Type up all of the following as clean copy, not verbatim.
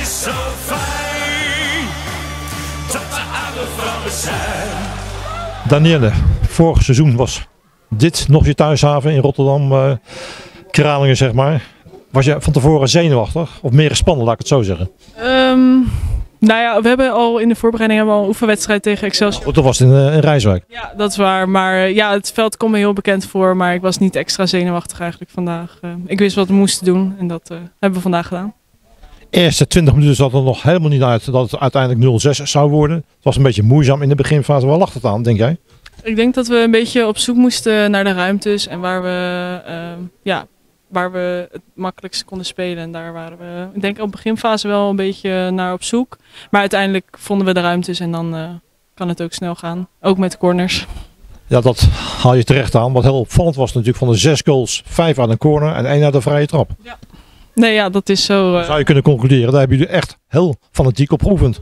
is zo fijn dat er oude vrouwen zijn. Danielle, vorig seizoen was dit nog je thuishaven in Rotterdam, Kralingen zeg maar. Was je van tevoren zenuwachtig of meer gespannen, laat ik het zo zeggen? Nou ja, we hebben al in de voorbereiding een oefenwedstrijd tegen Excelsior. Goed, dat was in Rijswijk. Ja, dat is waar. Maar ja, het veld komt me heel bekend voor. Maar ik was niet extra zenuwachtig eigenlijk vandaag. Ik wist wat we moesten doen en dat hebben we vandaag gedaan. Eerste 20 minuten zat er nog helemaal niet uit dat het uiteindelijk 0-6 zou worden. Het was een beetje moeizaam in de beginfase. Waar lag het aan, denk jij? Ik denk dat we een beetje op zoek moesten naar de ruimtes en waar we het makkelijkst konden spelen. En daar waren we, ik denk op beginfase wel een beetje naar op zoek. Maar uiteindelijk vonden we de ruimtes en dan kan het ook snel gaan. Ook met de corners. Ja, dat haal je terecht aan. Wat heel opvallend was natuurlijk van de 6 goals, 5 aan een corner en 1 uit de vrije trap. Ja. Nee, ja, dat is zo. Zou je kunnen concluderen, daar hebben jullie echt heel fanatiek op geoefend.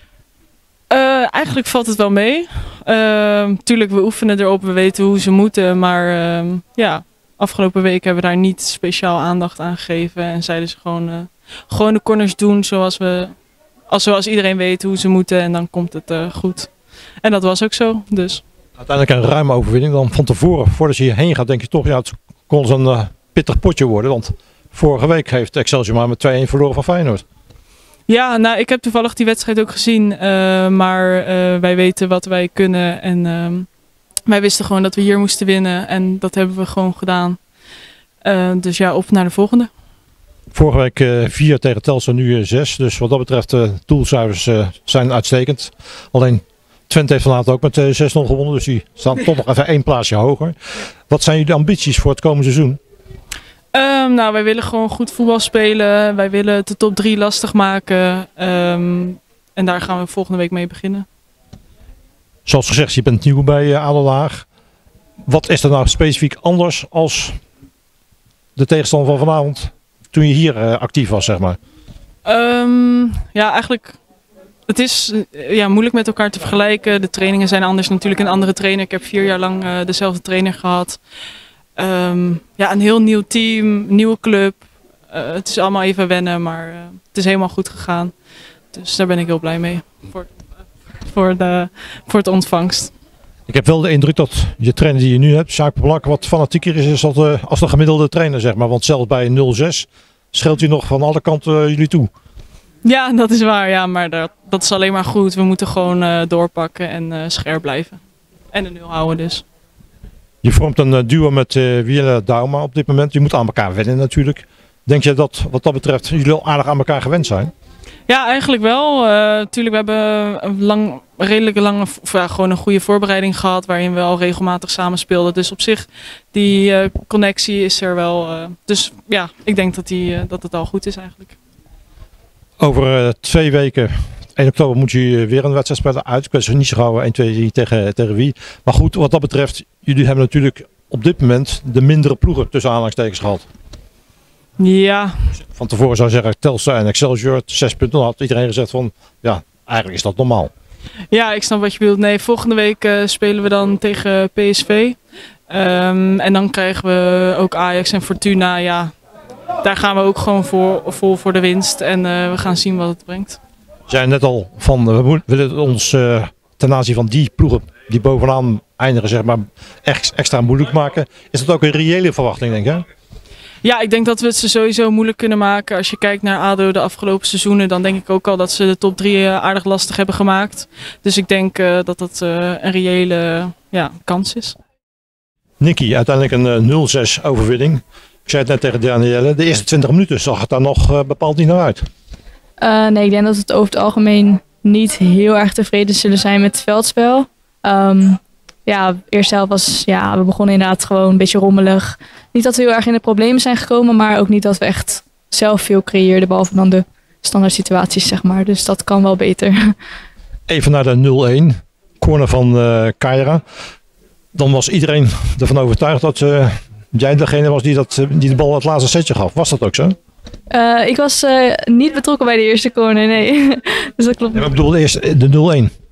Eigenlijk valt het wel mee. Tuurlijk, we oefenen erop, we weten hoe ze moeten. Maar ja, afgelopen week hebben we daar niet speciaal aandacht aan gegeven. En zeiden ze gewoon de corners doen zoals iedereen weet hoe ze moeten. En dan komt het goed. En dat was ook zo, dus. Uiteindelijk een ruime overwinning. Dan van tevoren, voordat je hierheen gaat, denk je toch, ja, het kon zo'n pittig potje worden. Want vorige week heeft Excelsior maar met 2-1 verloren van Feyenoord. Ja, nou, ik heb toevallig die wedstrijd ook gezien. Maar wij weten wat wij kunnen. En wij wisten gewoon dat we hier moesten winnen. En dat hebben we gewoon gedaan. Dus ja, op naar de volgende. Vorige week 4 tegen Telstar, nu 6. Dus wat dat betreft, doelcijfers zijn uitstekend. Alleen Twente heeft vanavond ook met 6-0 gewonnen. Dus die staan toch nog even 1 plaatsje hoger. Wat zijn jullie ambities voor het komende seizoen? Nou, wij willen gewoon goed voetbal spelen. Wij willen de top 3 lastig maken. En daar gaan we volgende week mee beginnen. Zoals gezegd, je bent nieuw bij ADO Den Haag. Wat is er nou specifiek anders als de tegenstander van vanavond toen je hier actief was, zeg maar? Ja, eigenlijk, het is moeilijk met elkaar te vergelijken. De trainingen zijn anders, natuurlijk een andere trainer. Ik heb 4 jaar lang dezelfde trainer gehad. Ja, een heel nieuw team, nieuwe club. Het is allemaal even wennen, maar het is helemaal goed gegaan. Dus daar ben ik heel blij mee voor het ontvangst. Ik heb wel de indruk dat je trainer die je nu hebt, Sjaak Polak, wat fanatieker is als de gemiddelde trainer, zeg maar. Want zelfs bij 0-6 scheelt hij nog van alle kanten jullie toe. Ja, dat is waar. Ja, maar dat is alleen maar goed. We moeten gewoon doorpakken en scherp blijven. En de 0 houden dus. Je vormt een duo met Wiele Dauma op dit moment. Je moet aan elkaar wennen natuurlijk. Denk je dat wat dat betreft jullie al aardig aan elkaar gewend zijn? Ja, eigenlijk wel. Natuurlijk, we hebben een redelijk lange, gewoon een goede voorbereiding gehad. Waarin we al regelmatig samen speelden. Dus op zich, die connectie is er wel. Dus ja, ik denk dat het al goed is eigenlijk. Over 2 weken, 1 oktober, moet je weer een wedstrijd spelen uit. Ik weet niet zo gauw 1, 2, 3 tegen wie. Maar goed, wat dat betreft, jullie hebben natuurlijk op dit moment de mindere ploegen tussen aanhalingstekens gehad. Ja. Van tevoren zou je zeggen Telstar en Excelsior 6 punten. Dan had iedereen gezegd van ja, eigenlijk is dat normaal. Ja, ik snap wat je bedoelt. Nee, volgende week spelen we dan tegen PSV. En dan krijgen we ook Ajax en Fortuna. Ja, daar gaan we ook gewoon vol voor de winst. En we gaan zien wat het brengt. Je zei net al van we willen het ons ten aanzien van die ploegen die bovenaan eindigen, zeg maar, extra moeilijk maken. Is dat ook een reële verwachting, denk je? Ja, ik denk dat we het ze sowieso moeilijk kunnen maken. Als je kijkt naar ADO de afgelopen seizoenen, dan denk ik ook al dat ze de top 3 aardig lastig hebben gemaakt. Dus ik denk dat dat een reële kans is. Nicky, uiteindelijk een 0-6 overwinning. Ik zei het net tegen Danielle, de eerste 20 minuten zag het daar nog bepaald niet naar uit. Nee, ik denk dat we het over het algemeen niet heel erg tevreden zullen zijn met het veldspel. Ja, de eerste helft was, we begonnen inderdaad gewoon een beetje rommelig. Niet dat we heel erg in de problemen zijn gekomen, maar ook niet dat we echt zelf veel creëerden, behalve dan de standaard situaties, zeg maar. Dus dat kan wel beter. Even naar de 0-1, corner van Kaira. Dan was iedereen ervan overtuigd dat jij degene was die de bal het laatste setje gaf. Was dat ook zo? Ik was niet betrokken bij de eerste corner, nee. Dus dat klopt. Ja, maar ik bedoel eerst de 0-1.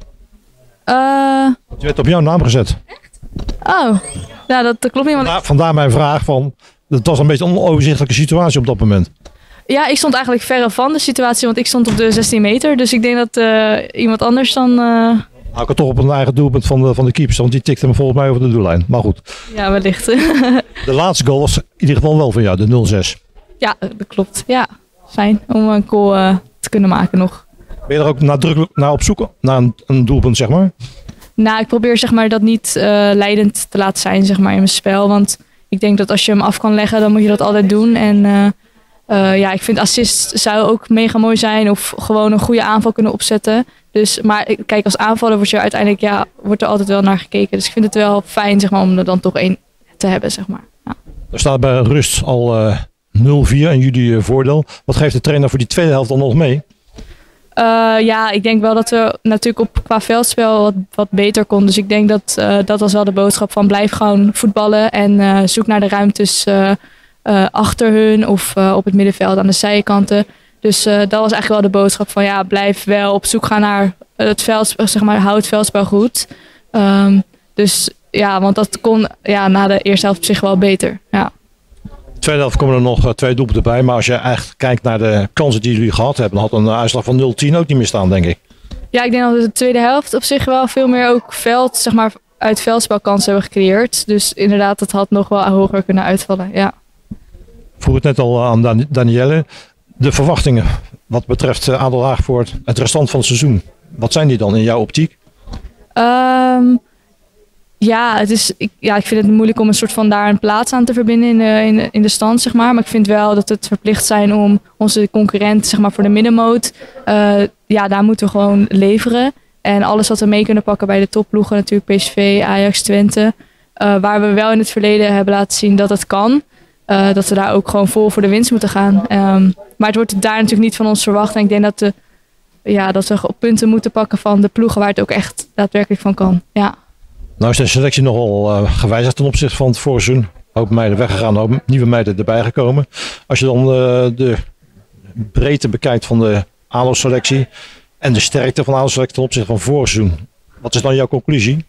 Die werd op jouw naam gezet. Echt? Oh, ja, dat klopt niet. Vandaar mijn vraag van, het was een beetje een onoverzichtelijke situatie op dat moment. Ja, ik stond eigenlijk verre van de situatie, want ik stond op de 16 meter. Dus ik denk dat iemand anders dan... Nou, ik had toch op een eigen doelpunt van de keeper, want die tikte hem volgens mij over de doellijn. Maar goed, Ja, wellicht. de laatste goal was in ieder geval wel van jou, de 0-6. Ja, dat klopt. Ja, fijn om een goal te kunnen maken nog. Ben je er ook nadrukkelijk naar op zoek, naar een doelpunt, zeg maar? Nou, ik probeer zeg maar dat niet leidend te laten zijn zeg maar in mijn spel. Want ik denk dat als je hem af kan leggen, dan moet je dat altijd doen. En ja, ik vind assist zou ook mega mooi zijn. Of gewoon een goede aanval kunnen opzetten. Dus, maar kijk, als aanvaller wordt er uiteindelijk wordt er altijd wel naar gekeken. Dus ik vind het wel fijn zeg maar, om er dan toch één te hebben. Zeg maar. Ja. Er staat bij rust al 0-4 en jullie voordeel. Wat geeft de trainer voor die tweede helft dan nog mee? Ja, ik denk wel dat we natuurlijk qua veldspel wat beter konden. Dus ik denk dat dat was wel de boodschap van blijf gewoon voetballen. En zoek naar de ruimtes achter hun of op het middenveld aan de zijkanten. Dus dat was eigenlijk wel de boodschap van ja, blijf wel op zoek gaan naar het veldspel, zeg maar, hou het veldspel goed. Dus ja, want dat kon na de eerste helft op zich wel beter. Ja. De tweede helft komen er nog 2 doelpunten bij. Maar als je echt kijkt naar de kansen die jullie gehad hebben, dan had een uitslag van 0-10 ook niet meer staan, denk ik. Ja, ik denk dat we de tweede helft op zich wel veel meer ook zeg maar, uit veldspelkansen hebben gecreëerd. Dus inderdaad, dat had nog wel hoger kunnen uitvallen. Ja. Vroeg het net al aan Danielle. De verwachtingen wat betreft Adelhaag voor het restant van het seizoen. Wat zijn die dan in jouw optiek? Ja, ik vind het moeilijk om een soort van daar een plaats aan te verbinden in de stand, zeg maar. Maar ik vind wel dat we het verplicht zijn om onze concurrent, zeg maar, voor de middenmoot, daar moeten we gewoon leveren. En alles wat we mee kunnen pakken bij de topploegen, natuurlijk PSV, Ajax, Twente. Waar we wel in het verleden hebben laten zien dat het kan. Dat we daar ook gewoon vol voor de winst moeten gaan. Maar het wordt daar natuurlijk niet van ons verwacht. En ik denk dat we op punten moeten pakken van de ploegen waar het ook echt daadwerkelijk van kan. Ja. Nou is de selectie nogal gewijzigd ten opzichte van het vorige seizoen. Een hoop meiden weggegaan, een hoop nieuwe meiden erbij gekomen. Als je dan de breedte bekijkt van de ADO-selectie en de sterkte van de ADO-selectie ten opzichte van vorig seizoen. Wat is dan jouw conclusie?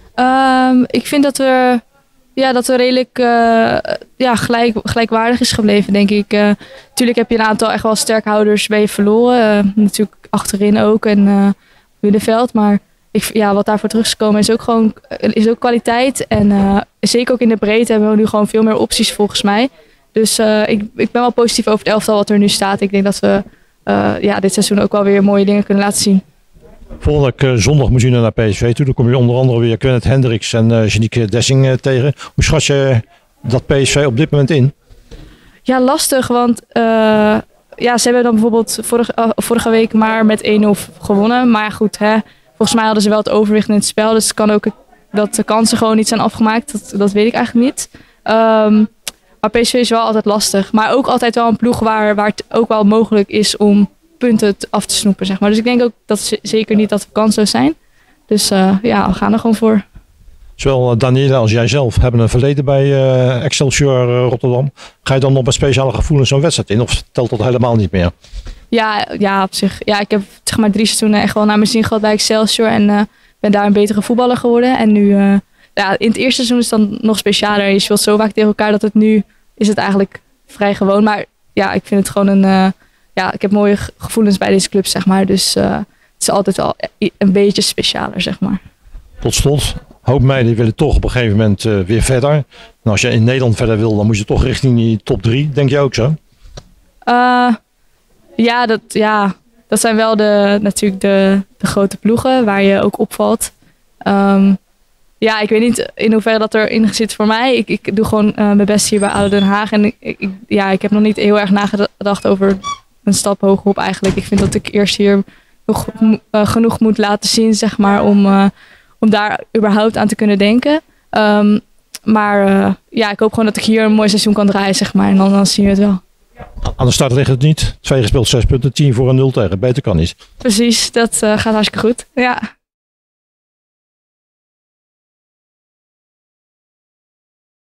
Ik vind dat we redelijk gelijkwaardig is gebleven, denk ik. Tuurlijk heb je een aantal echt wel sterkhouders bij je verloren. Natuurlijk achterin ook en middenveld. Maar wat daarvoor terug is gekomen is ook kwaliteit. En zeker ook in de breedte hebben we nu gewoon veel meer opties volgens mij. Dus ik ben wel positief over het elftal wat er nu staat. Ik denk dat we dit seizoen ook wel weer mooie dingen kunnen laten zien. Volgende zondag moet je naar PSV toe. Dan kom je onder andere weer Kenneth Hendricks en Janieke Dessing tegen. Hoe schat je dat PSV op dit moment in? Ja, lastig. Want ze hebben dan bijvoorbeeld vorige week maar met 1-0 gewonnen. Maar goed, volgens mij hadden ze wel het overwicht in het spel. Dus het kan ook dat de kansen gewoon niet zijn afgemaakt. Dat weet ik eigenlijk niet. Maar PSV is wel altijd lastig. Maar ook altijd wel een ploeg waar het ook wel mogelijk is om punten af te snoepen, zeg maar. Dus ik denk ook dat zeker niet dat we kansloos zijn. Dus we gaan er gewoon voor. Zowel Danielle als jij zelf hebben een verleden bij Excelsior Rotterdam. Ga je dan nog met speciale gevoelens zo'n wedstrijd in? Of telt dat helemaal niet meer? Ja, op zich. Ja, ik heb zeg maar 3 seizoenen echt wel naar mijn zin gehad bij Excelsior. En ben daar een betere voetballer geworden. En nu, in het eerste seizoen is het dan nog specialer. Je speelt zo vaak tegen elkaar dat nu is het eigenlijk vrij gewoon. Maar ja, ik vind het gewoon ik heb mooie gevoelens bij deze club, zeg maar. Dus het is altijd wel een beetje specialer, zeg maar. Tot slot, hoop meiden willen toch op een gegeven moment weer verder. En als je in Nederland verder wil, dan moet je toch richting die top 3. Denk je ook zo? Dat zijn wel natuurlijk de grote ploegen waar je ook opvalt. Ik weet niet in hoeverre dat erin zit voor mij. Ik doe gewoon mijn best hier bij ADO Den Haag. En ik heb nog niet heel erg nagedacht over een stap hogerop eigenlijk. Ik vind dat ik eerst hier nog genoeg moet laten zien, zeg maar, om daar überhaupt aan te kunnen denken. Ik hoop gewoon dat ik hier een mooi seizoen kan draaien, zeg maar. En dan zien we het wel. Aan de start ligt het niet. 2 gespeeld, 6 punten, 10 voor een 0 tegen. Beter kan niet. Precies, dat gaat hartstikke goed. Ja.